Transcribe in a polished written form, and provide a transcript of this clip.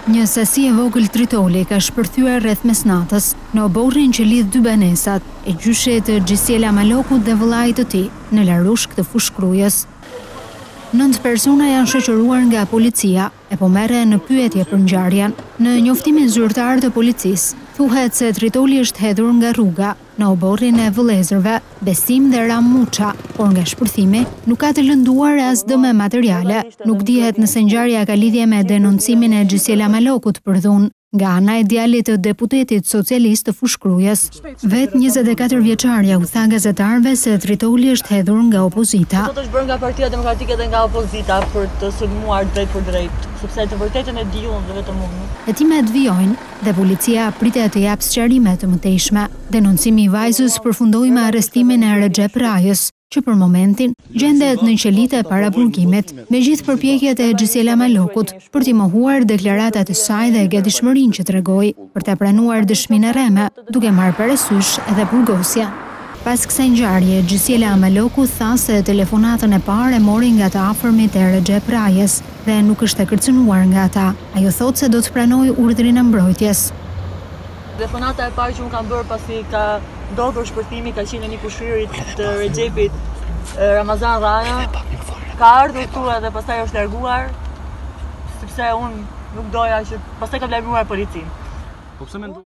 Një sasi e vogël tritoli ka shpërthyer rreth mesnatës në oborrin që lidh dy banesat e gjyshit të Gjisiela Malokut dhe vëllait të tij në Larushk të Fushkrujës. 9 persona janë shoqëruar nga policia e po merren në pyetje për ngjarjen. Në njoftimin zyrtar të policisë, thuhet se tritoli është hedhur nga rruga në oborrin e vëllezërve Besim dhe Ram Muça, por nga shpërthimi nuk ka të lënduar as dëme materiale. Nuk dihet nëse ngjarja ka lidhje me denoncimin e Gjisiela Malokut për dhunë nga ana e djalit të deputetit socialist të Fushkrujës. Vetë 24 vjeçarja u tha gazetarëve se tritoli është hedhur nga opozita. Sot është bërë nga Partia Demokratike dhe nga opozita për të sulmuar drejt për drejt, sepse të vërtetën e di unë dhe vetëm unë. Hetimet vijojnë dhe policia pritet të japë sqarime të mëtejshme. Denoncimi i vajzës përfundoi me arrestimin e Recep Rajës, që për momentin gjendet në qelitë e paraburgimit, me gjithë përpjekjet e Gjisiela Malokut për t'i mohuar deklaratat e saj dhe gatishmërinë që tregoi për ta pranuar dëshminë e rreme, duke marrë parasysh edhe burgosja. Pas kësaj ngjarje, Gjisiela Maloku tha se telefonatën e parë e mori nga të afërmit e Recep Rajës dhe nuk është e kërcënuar nga ata. Ajo thotë se do të pranojë urdhrin e mbrojtjes. Telefonata e parë që unë kam bërë pasi ka ndodhur shpërthimi ka qenë një kushëririt të Recepit Ramazan Raja. Ka ardhur këtu edhe pastaj është larguar, sepse unë nuk doja që pastaj ka lajmëruar policinë.